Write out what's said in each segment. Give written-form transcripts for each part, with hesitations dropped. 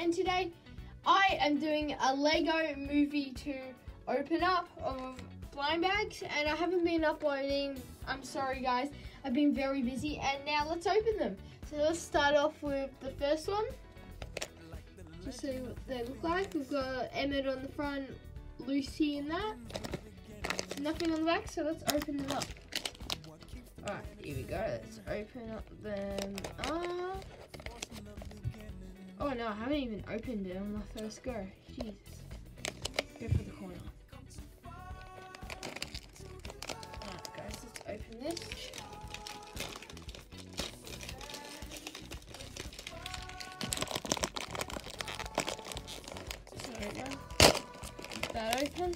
and today I am doing a Lego Movie 2 open up of blind bags, and I haven't been uploading. I'm sorry guys, I've been very busy, and now let's open them. So let's start off with the first one. Just see what they look like. We've got Emmett on the front, Lucy in that. Nothing on the back, so let's open them up. Alright, here we go. Let's open up them up. Oh no, I haven't even opened it on my first go. Jesus. Go for the corner. Alright guys, let's open this. There we go. Get that open.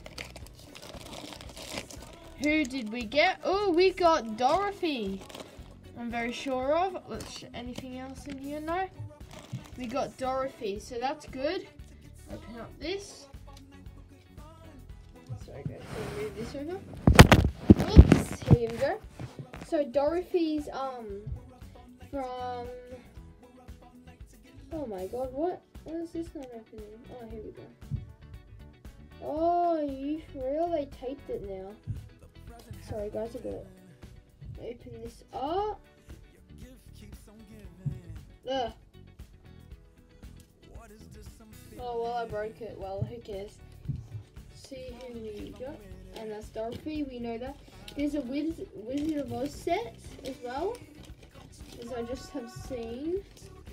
Who did we get? Oh, we got Dorothy. I'm very sure of. Anything else in here? No. We got Dorothy, so that's good. Open up this. Sorry guys, so move this over. Oops, here we go. So Dorothy's from. Oh my God, what is this not opening? Oh, here we go. Oh, you for real? They taped it now. Sorry guys, I gotta open this up. Ugh. Oh well, I broke it. Well, who cares? See who we got, and that's Dorothy. We know that. There's a Wizard of Oz set as well, as I just have seen.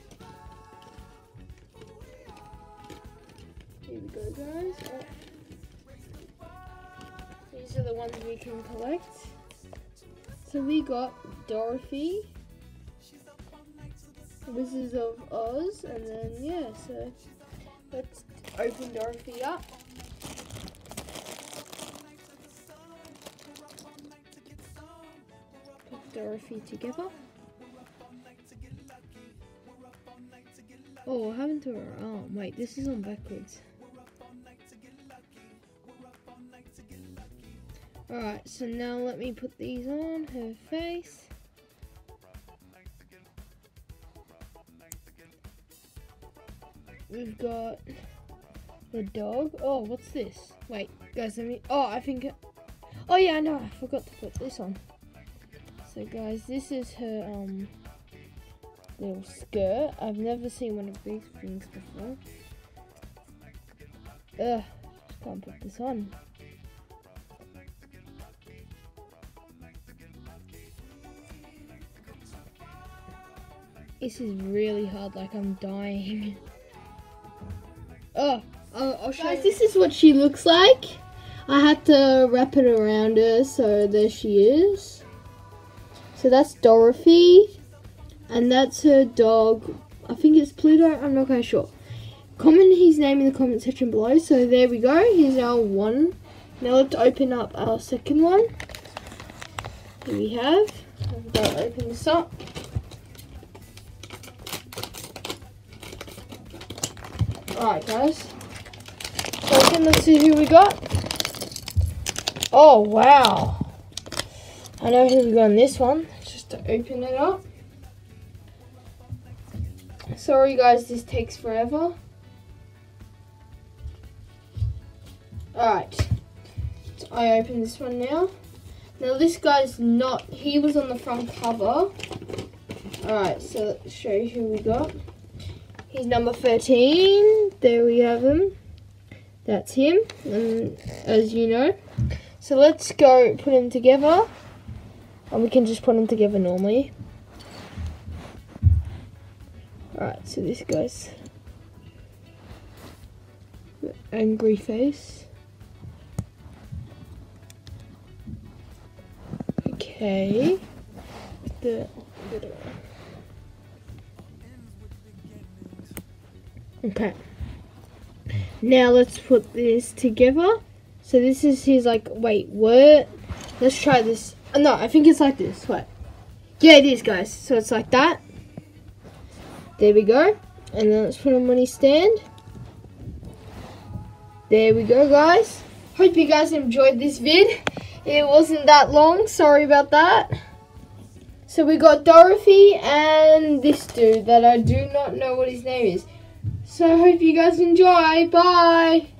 Here we go, guys. Oh. These are the ones we can collect. So we got Dorothy, Wizards of Oz, and then yeah, so let's open Dorothy up. Put Dorothy together. Oh, what happened to her arm? Wait, this is on backwards. Alright, so now let me put these on her face. We've got the dog. Oh, what's this? Wait, guys, let me. Oh, I think. Oh, yeah, I know. I forgot to put this on. So, guys, this is her little skirt. I've never seen one of these things before. Ugh, just can't put this on. This is really hard, like I'm dying. Oh, I'll show you. This is what she looks like. I had to wrap it around her, so there she is. So that's Dorothy, and that's her dog. I think it's Pluto, I'm not quite sure. Comment his name in the comment section below. So there we go, here's our one. Now let's open up our second one. Here we have. I've got to open this up. Alright guys, so let's see who we got. Oh wow, I know who we got in this one. Just to open it up. Sorry guys, this takes forever. Alright, so I open this one now. Now this guy's not, he was on the front cover. Alright, so let's show you who we got. He's number 13. There we have him. That's him, as you know. So let's go put him together. And we can just put him together normally. Alright, so this guy's angry face. Okay. Okay, now let's put this together. So this is his, like, wait, what? Let's try this. No, I think it's like this. Wait. Yeah, it is, guys. So it's like that. There we go. And then let's put him on his stand. There we go, guys. Hope you guys enjoyed this vid. It wasn't that long. Sorry about that. So we got Dorothy and this dude that I do not know what his name is. So I hope you guys enjoy. Bye.